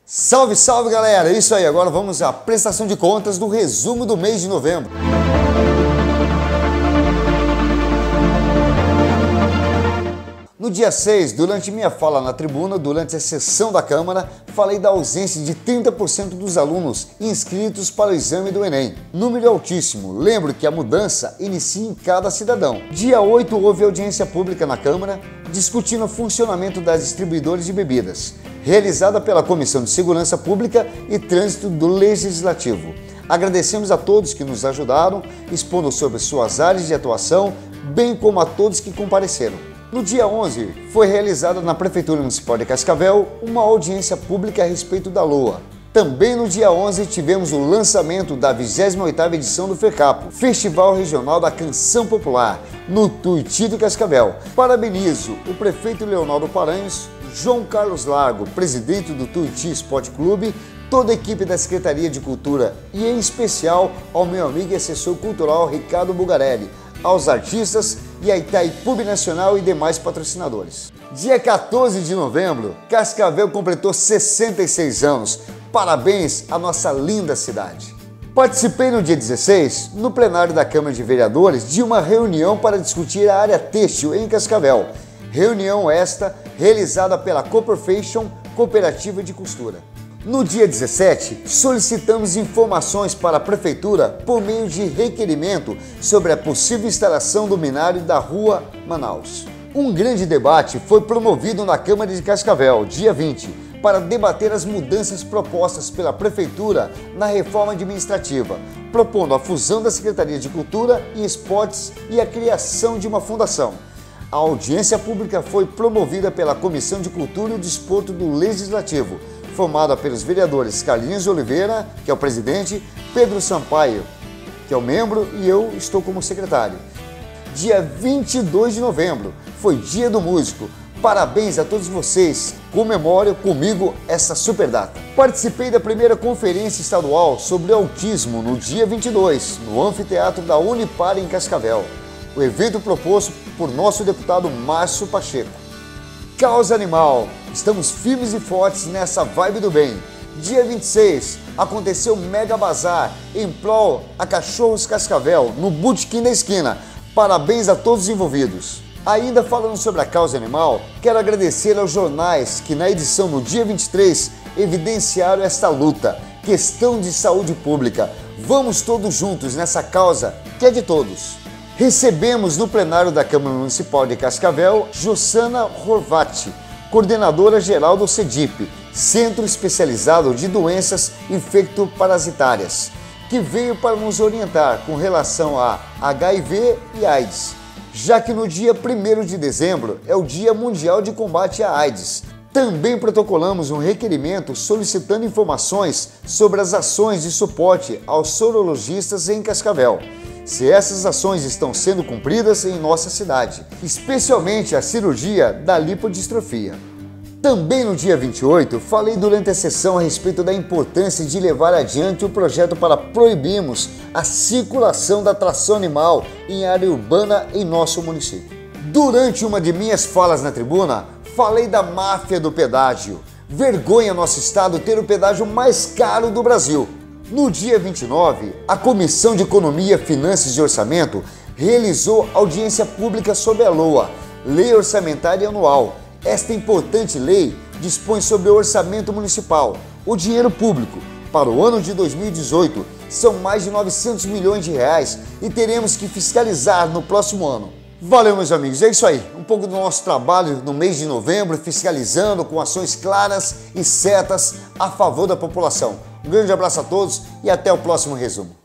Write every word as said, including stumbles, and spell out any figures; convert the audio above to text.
Salve, salve galera! É isso aí, agora vamos à prestação de contas do resumo do mês de novembro. No dia seis, durante minha fala na tribuna, durante a sessão da Câmara, falei da ausência de trinta por cento dos alunos inscritos para o exame do Enem. Número altíssimo, lembro que a mudança inicia em cada cidadão. Dia oito, houve audiência pública na Câmara, discutindo o funcionamento das distribuidoras de bebidas, realizada pela Comissão de Segurança Pública e Trânsito do Legislativo. Agradecemos a todos que nos ajudaram, expondo sobre suas áreas de atuação, bem como a todos que compareceram. No dia onze, foi realizada na Prefeitura Municipal de Cascavel uma audiência pública a respeito da LOA. Também no dia onze, tivemos o lançamento da vigésima oitava edição do FECAPO, Festival Regional da Canção Popular, no Tuiuti de Cascavel. Parabenizo o prefeito Leonardo Paranhos, João Carlos Largo, presidente do Tuiuti Esporte Clube, toda a equipe da Secretaria de Cultura e, em especial, ao meu amigo e assessor cultural Ricardo Bugarelli, aos artistas e a Itaipu Nacional e demais patrocinadores. Dia quatorze de novembro, Cascavel completou sessenta e seis anos. Parabéns à nossa linda cidade. Participei no dia dezesseis, no plenário da Câmara de Vereadores, de uma reunião para discutir a área têxtil em Cascavel. Reunião esta realizada pela Cooperfation, Cooperativa de Costura. No dia dezessete, solicitamos informações para a Prefeitura por meio de requerimento sobre a possível instalação do binário da Rua Manaus. Um grande debate foi promovido na Câmara de Cascavel, dia vinte, para debater as mudanças propostas pela Prefeitura na reforma administrativa, propondo a fusão da Secretaria de Cultura e Esportes e a criação de uma fundação. A audiência pública foi promovida pela Comissão de Cultura e Desporto do Legislativo, formada pelos vereadores Carlinhos Oliveira, que é o presidente, Pedro Sampaio, que é o membro, e eu estou como secretário. Dia vinte e dois de novembro, foi Dia do Músico. Parabéns a todos vocês, comemorem comigo essa super data. Participei da primeira conferência estadual sobre autismo no dia vinte e dois, no anfiteatro da Unipar em Cascavel. O evento proposto por nosso deputado Márcio Pacheco. Causa animal, estamos firmes e fortes nessa vibe do bem. Dia vinte e seis, aconteceu o Mega Bazar em prol a Cachorros Cascavel, no Botequim da Esquina. Parabéns a todos os envolvidos. Ainda falando sobre a causa animal, quero agradecer aos jornais que na edição no dia vinte e três evidenciaram esta luta, questão de saúde pública. Vamos todos juntos nessa causa que é de todos. Recebemos no plenário da Câmara Municipal de Cascavel, Jossana Horvati, coordenadora geral do CEDIP, Centro Especializado de Doenças Infectoparasitárias, que veio para nos orientar com relação a H I V e AIDS, já que no dia primeiro de dezembro é o Dia Mundial de Combate à AIDS. Também protocolamos um requerimento solicitando informações sobre as ações de suporte aos sorologistas em Cascavel, se essas ações estão sendo cumpridas em nossa cidade, especialmente a cirurgia da lipodistrofia. Também no dia vinte e oito, falei durante a sessão a respeito da importância de levar adiante o projeto para proibirmos a circulação da tração animal em área urbana em nosso município. Durante uma de minhas falas na tribuna, falei da máfia do pedágio. Vergonha nosso estado ter o pedágio mais caro do Brasil. No dia vinte e nove, a Comissão de Economia, Finanças e Orçamento realizou audiência pública sobre a LOA, Lei Orçamentária Anual. Esta importante lei dispõe sobre o orçamento municipal. O dinheiro público para o ano de dois mil e dezoito são mais de novecentos milhões de reais e teremos que fiscalizar no próximo ano. Valeu, meus amigos, é isso aí, um pouco do nosso trabalho no mês de novembro, fiscalizando com ações claras e certas a favor da população. Um grande abraço a todos e até o próximo resumo.